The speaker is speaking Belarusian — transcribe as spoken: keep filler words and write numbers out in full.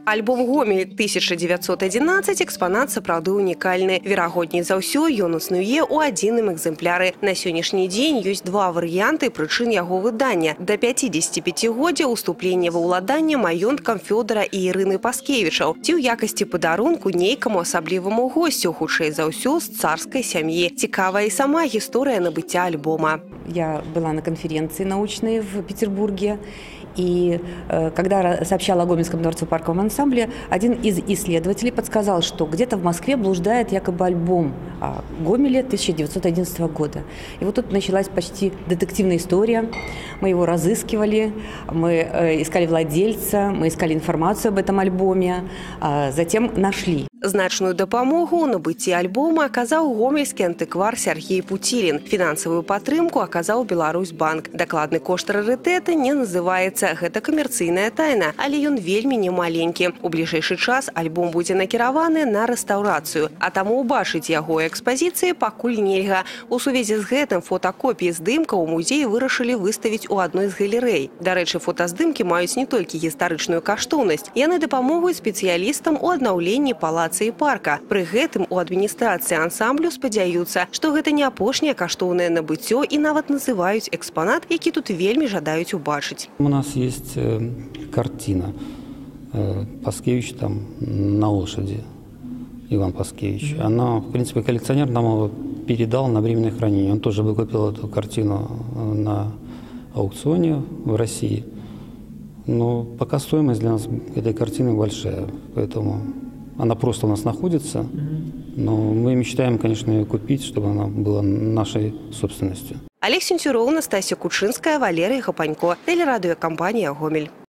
Альбом «Гомель» тысяча девятьсот одиннадцать экспонат сапраўды унікальны. Верагодней за ўсё, ён існуе ў адзіным экземпляры. На сённяшні дзень ёсць два варыянты прычын яго выдання. Да пяцідзесяціпяцігоддзя ўступлення ва ўладанне маёнткам Фёдара і Ірыны Паскевічаў ці ў якасці падарунку нейкаму асабліваму госцю, хутчэй за ўсё з царскай сям'і. Цікавая і сама гісторыя набыцця альбома. Я была на конференции научной в Петербурге, и э, когда сообщала о Гомельском дворцово-парковом ансамбле, один из исследователей подсказал, что где-то в Москве блуждает якобы альбом о Гомеле тысяча девятьсот одиннадцатого года. И вот тут началась почти детективная история. Мы его разыскивали, мы э, искали владельца, мы искали информацию об этом альбоме, а затем нашли. Значную дапамогу ў набыцці альбома аказаў гомельскі антыквар Сергей Путилин. Фінансавую падтрымку аказаў Беларусьбанк. Дакладны кошт рарытэта не называецца. Гэта камерцыйная тайна, але ён вельмі немаленькі. У бліжэйшы час альбом будзе накіраваны на рэстаўрацыю, а таму ўбачыць яго экспазіцыі пакуль нельга. У сувязі з гэтым фотакопіі здымкаў у музеі вырашылі выставіць у адной з галерэй. Дарэчы, фотаздымкі маюць не толькі гістарычную каштоўнасць. Яны дапамогуць спецыялістам у аднаўленні палаца і парка. Пры гэтым у адміністрацыі ансамблю спадзяюцца, што гэта не апошняе каштоўнае набыццё і нават называюць экспанат, які тут вельмі жадаюць убачыць. У нас есть картина Паскевич там на лошади, Иван Паскевич. Она, в принципе, коллекционер нам его передал на временное хранение. Он тоже выкупил эту картину на аукционе в России. Но пока стоимость для нас этой картины большая, поэтому она просто у нас находится, но мы мечтаем, конечно, ее купить, чтобы она была нашей собственностью. Олег Сентюров, Настасья Кучинская, Валерий Хапанько, телерадиокомпания «Гомель».